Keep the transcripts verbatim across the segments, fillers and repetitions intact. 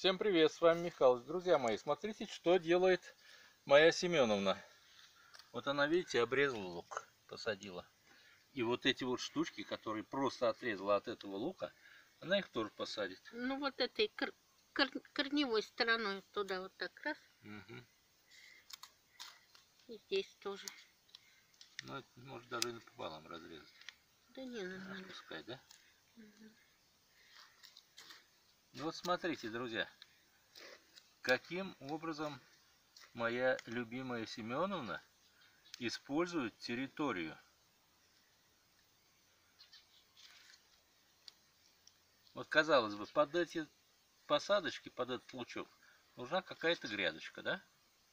Всем привет, с вами Михалыч. Друзья мои, смотрите, что делает моя Семеновна. Вот она, видите, обрезала лук, посадила. И вот эти вот штучки, которые просто отрезала от этого лука, она их тоже посадит. Ну вот этой кор кор корневой стороной туда вот так раз. Угу. И здесь тоже. Ну, это может даже и напополам разрезать. Да не, нормально. Пускай, да? Угу. Ну вот смотрите, друзья, каким образом моя любимая Семеновна использует территорию. Вот казалось бы, под эти посадочки, под этот лучок нужна какая-то грядочка, да?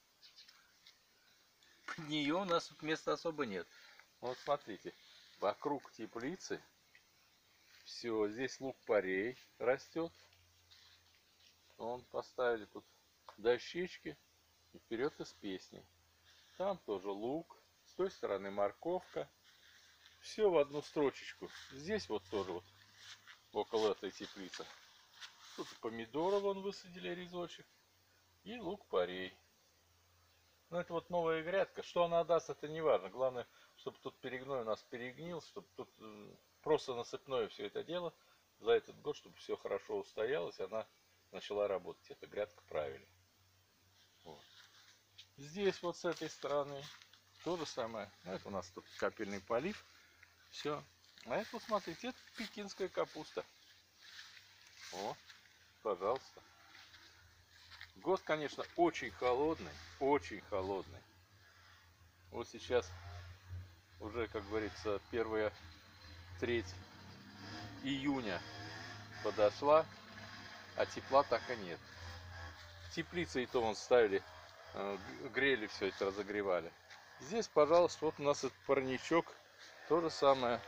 Под нее у нас тут места особо нет. Вот смотрите, вокруг теплицы все, здесь лук-порей растет. Он поставили тут дощечки и вперед из песни. Там тоже лук, с той стороны морковка. Все в одну строчечку. Здесь вот тоже вот около этой теплицы. Тут помидоры вон высадили рядочек. И лук-порей. Ну это вот новая грядка. Что она даст, это не важно. Главное, чтобы тут перегной у нас перегнил, чтобы тут просто насыпное все это дело за этот год, чтобы все хорошо устоялось, она начала работать. Эта грядка правильно. Вот. Здесь вот с этой стороны то же самое. Ну, это у нас тут капельный полив. Все. А это, вот смотрите, это пекинская капуста. О, пожалуйста. Год, конечно, очень холодный, очень холодный. Вот сейчас уже, как говорится, первая треть июня подошла, а тепла так и нет. Теплицы и то вон ставили, грели все это, разогревали. Здесь, пожалуйста, вот у нас этот парничок, то же самое.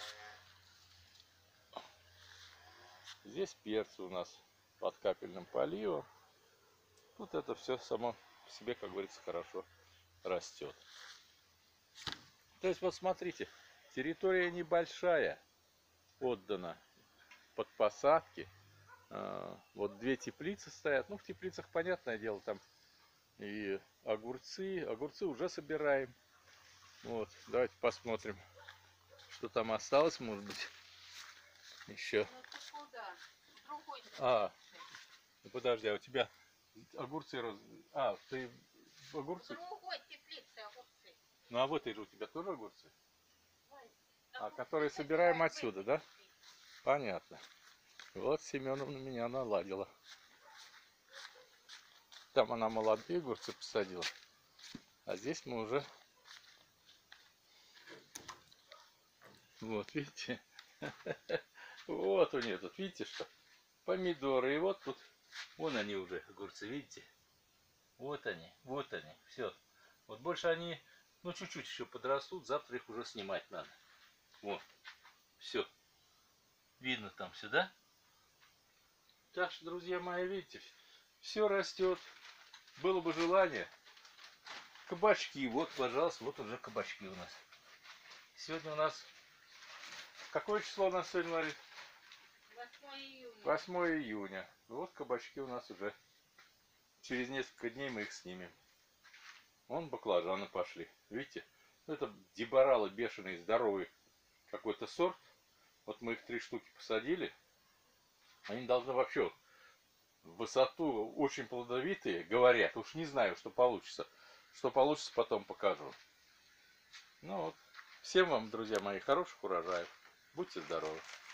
Здесь перцы у нас под капельным поливом. Тут это все само по себе, как говорится, хорошо растет. То есть, вот смотрите, территория небольшая, отдана под посадки. Вот две теплицы стоят. Ну, в теплицах, понятное дело, там и огурцы. Огурцы уже собираем. Вот, давайте посмотрим, что там осталось, может быть, еще. А, ну подожди, а у тебя огурцы роз... А, ты огурцы? В другой теплице огурцы. Ну а вот и же у тебя тоже огурцы? А, которые собираем отсюда, да? Понятно. Вот Семеновна меня наладила. Там она молодые огурцы посадила. А здесь мы уже... Вот, видите? Вот у нее тут, видите что? Помидоры. И вот тут, вон они уже, огурцы, видите? Вот они, вот они, все. Вот больше они, ну чуть-чуть еще подрастут, завтра их уже снимать надо. Вот, все. Видно там все, да? Так что, друзья мои, видите, все растет. Было бы желание. Кабачки, вот, пожалуйста, вот уже кабачки у нас. Сегодня у нас... Какое число у нас сегодня, Ларис? восьмое июня. восьмое июня. Вот кабачки у нас уже. Через несколько дней мы их снимем. Вон баклажаны пошли. Видите? Это деборалы бешеные, здоровый какой-то сорт. Вот мы их три штуки посадили. Они должны вообще в высоту очень плодовитые, говорят. Уж не знаю, что получится. Что получится, потом покажу. Ну вот. Всем вам, друзья мои, хороших урожаев. Будьте здоровы.